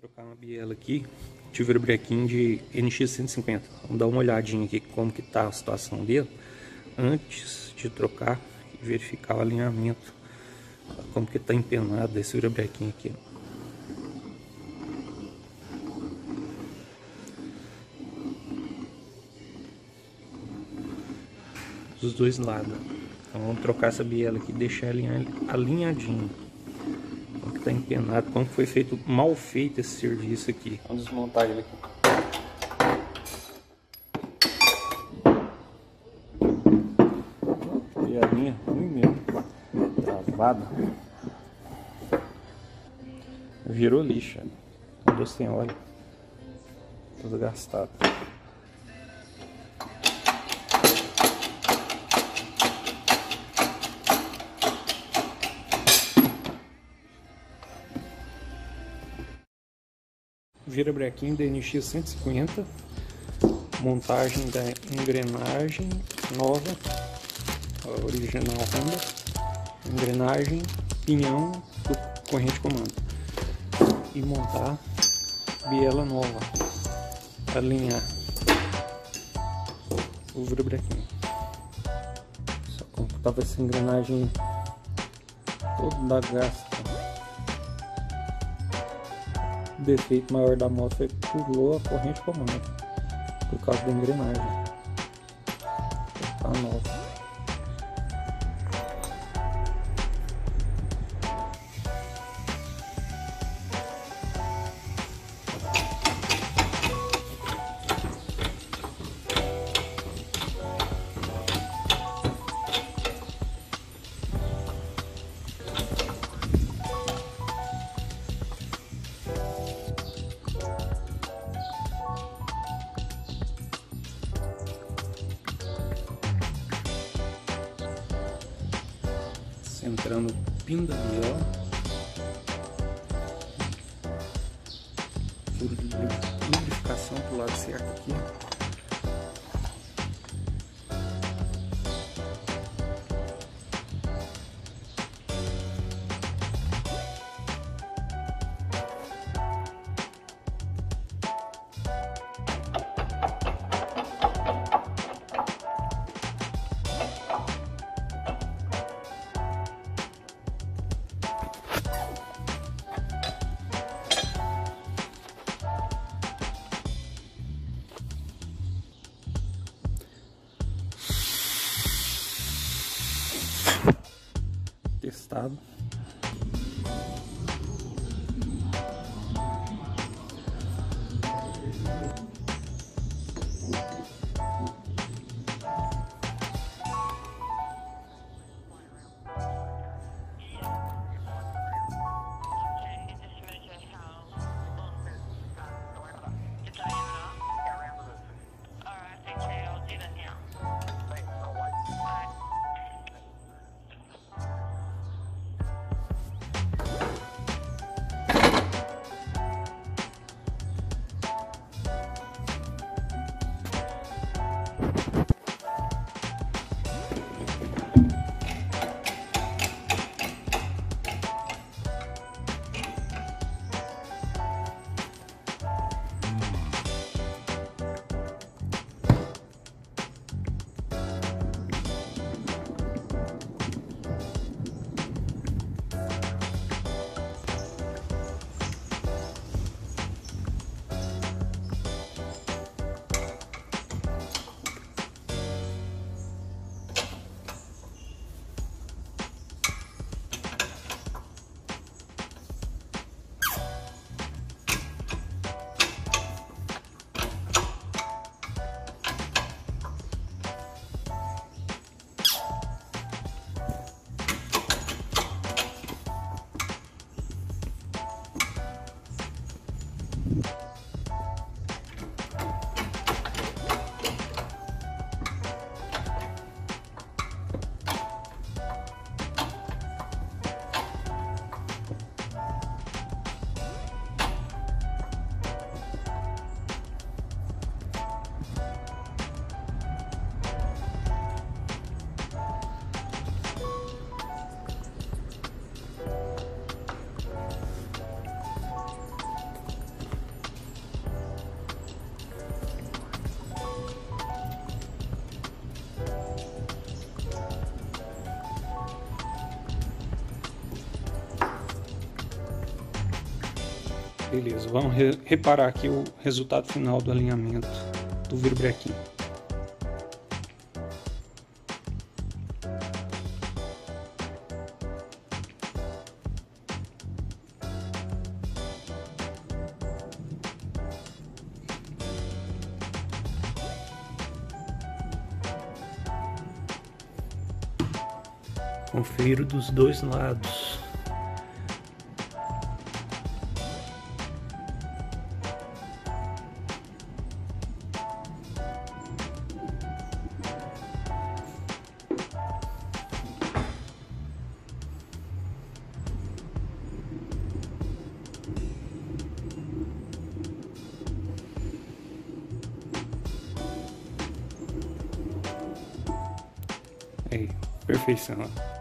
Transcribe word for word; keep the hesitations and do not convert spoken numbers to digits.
Trocar uma biela aqui de virabrequim de N X cento e cinquenta. Vamos dar uma olhadinha aqui como que tá a situação dele antes de trocar e verificar o alinhamento, como que tá empenado esse virabrequim aqui. Dos dois lados. Então vamos trocar essa biela aqui e deixar ela alinhadinha. Como que tá empenado, como que foi feito, mal feito esse serviço aqui. Vamos desmontar ele aqui. Bielinha ruim mesmo, travada. Virou lixo, andou sem óleo, tudo gastado. Virabrequim da N X cento e cinquenta, montagem da engrenagem nova, original Honda, engrenagem, pinhão do corrente comando, e montar biela nova, alinhar o virabrequim. Só como estava essa engrenagem toda gasta. O defeito maior da moto foi que pulou a corrente comando por causa da engrenagem. Tá nova. Entrando o pino da biela, furo de lubrificação pro lado certo aqui. Testado. Beleza, vamos re reparar aqui o resultado final do alinhamento do virobrequim. Confiro dos dois lados. Aí, perfeição.